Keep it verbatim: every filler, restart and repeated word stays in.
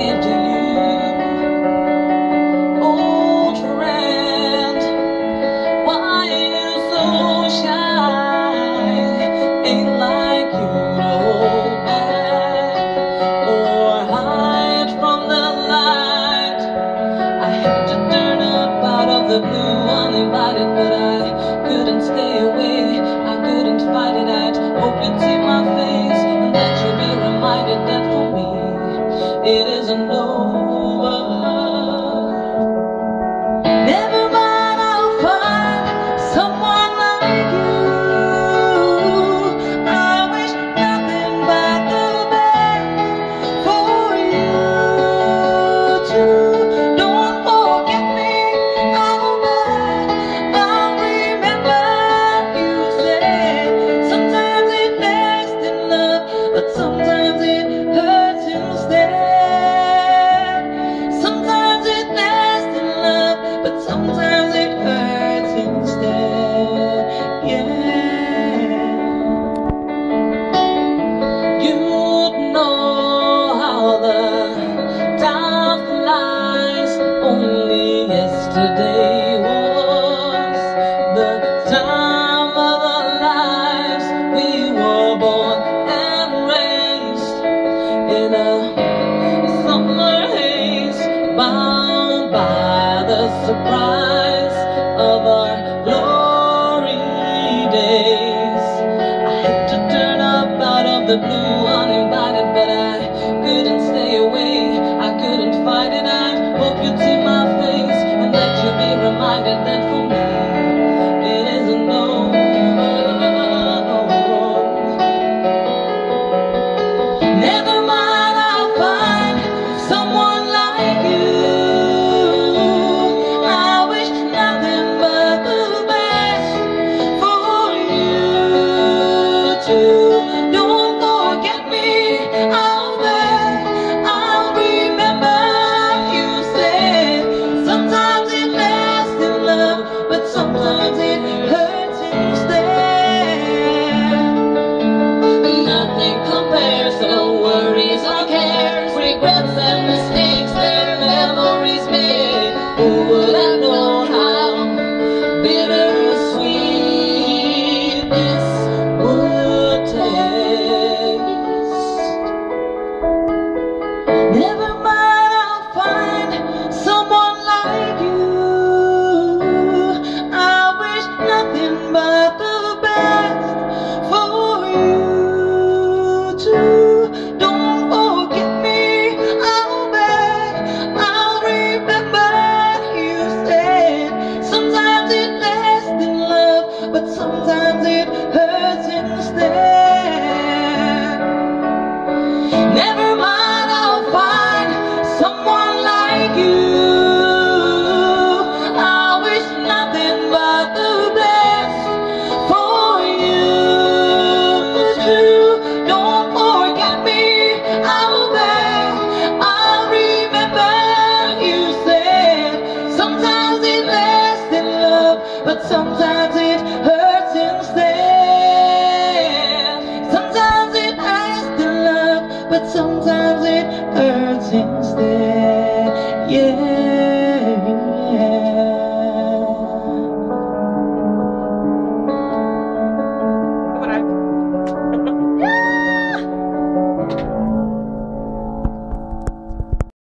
give to you. Old friend, why you so shy? Ain't like you to hold back or hide from the light. I had to turn up out of the blue uninvited, but I couldn't stay away. I couldn't fight it. I'd hope you'd see my face and that you'd be reminded that for me it isn't over. Never mind, I'll find someone like you. I wish nothing but the best for you too. Don't forget me, I'll bet I'll remember you said. Sometimes it lasts in love, but sometimes it hurts instead. Sometimes it lasts in love, but sometimes it hurts instead. Yeah. You know how the time flies. Only yesterday was the time of our lives. We were born and raised in a summer haze, bound by the surprise of our glory days. I had to turn up out of the blue uninvited, but I couldn't stay away. I couldn't fight it. I hope you'd see my face and that you'd be reminded that for me it isn't over. Never mind, I'll find someone like you. I wish nothing but the best for you too. Don't forget me, I'll bet I'll remember you said. Sometimes it lasts in love, but sometimes it hurts instead. Nothing compares to worries or cares, regrets and mistakes and memories made. Who would have known how bittersweet this would taste? Never mind, I'll find someone like you. I wish nothing but the best for you too. Don't forget me, I'll bet I'll remember you said. Sometimes it lasts in love, but sometimes it hurts instead. Never mind, I'll find someone like you. I wish nothing but the best for you too. Don't forget me, I'll bet I'll remember you said. Sometimes it lasts in love, but sometimes it hurts instead. Sometimes it lasts in love, but sometimes it hurts instead. Yeah.